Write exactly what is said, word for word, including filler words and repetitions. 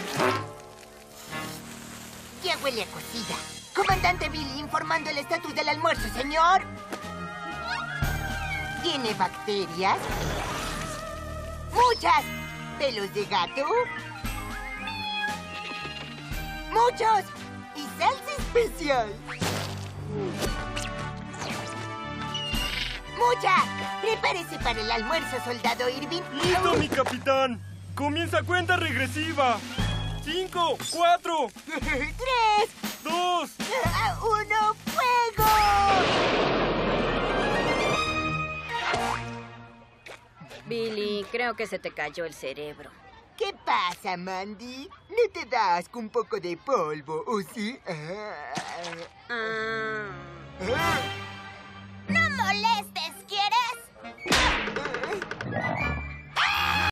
Ya huele a cocida. Comandante Billy informando el estatus del almuerzo, señor. ¿Tiene bacterias? ¡Muchas! ¿Pelos de gato? ¡Muchos! ¡Y salsa especial! ¡Mucha! Prepárese para el almuerzo, soldado Irving. ¡Listo, mi capitán! ¡Comienza cuenta regresiva! ¡Cinco! ¡Cuatro! ¡Tres! ¡Dos! ¡Uno! ¡Fuego! Billy, creo que se te cayó el cerebro. ¿Qué pasa, Mandy? ¿No te da asco un poco de polvo, o sí? Ah. Ah. Ah. ¡No molestes!